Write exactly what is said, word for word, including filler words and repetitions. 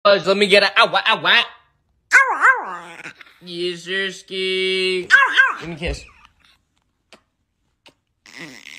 Fudge, let me get a ow, ow, ow. Yes, sir, ski. Give me a kiss.